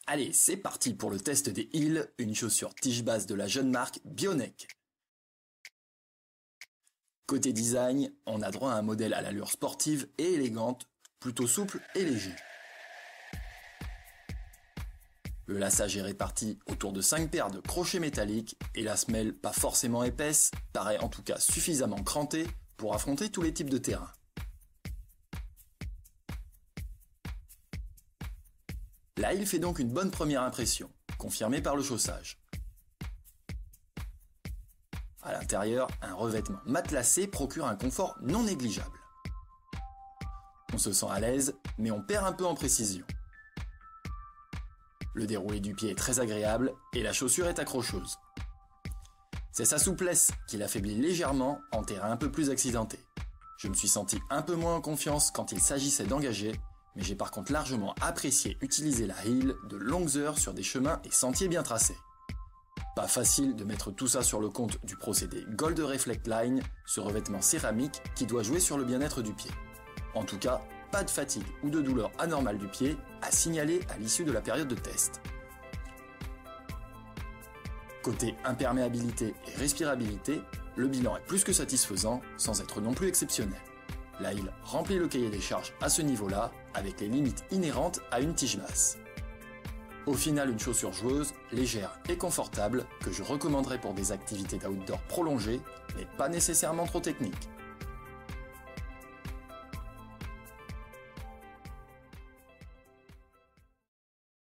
Allez, c'est parti pour le test des Heels, une chaussure tige basse de la jeune marque Bionec. Côté design, on a droit à un modèle à l'allure sportive et élégante, plutôt souple et léger. Le laçage est réparti autour de 5 paires de crochets métalliques et la semelle, pas forcément épaisse, paraît en tout cas suffisamment crantée pour affronter tous les types de terrain. La Heel fait donc une bonne première impression, confirmée par le chaussage. À l'intérieur, un revêtement matelassé procure un confort non négligeable. On se sent à l'aise, mais on perd un peu en précision. Le déroulé du pied est très agréable et la chaussure est accrocheuse. C'est sa souplesse qui l'affaiblit légèrement en terrain un peu plus accidenté. Je me suis senti un peu moins en confiance quand il s'agissait d'engager, mais j'ai par contre largement apprécié utiliser la Heel de longues heures sur des chemins et sentiers bien tracés. Pas facile de mettre tout ça sur le compte du procédé Gold Reflect Line, ce revêtement céramique qui doit jouer sur le bien-être du pied. En tout cas, pas de fatigue ou de douleur anormale du pied à signaler à l'issue de la période de test. Côté imperméabilité et respirabilité, le bilan est plus que satisfaisant sans être non plus exceptionnel. La Heel remplit le cahier des charges à ce niveau-là, avec les limites inhérentes à une tige basse. Au final, une chaussure joueuse, légère et confortable, que je recommanderais pour des activités d'outdoor prolongées, mais pas nécessairement trop techniques.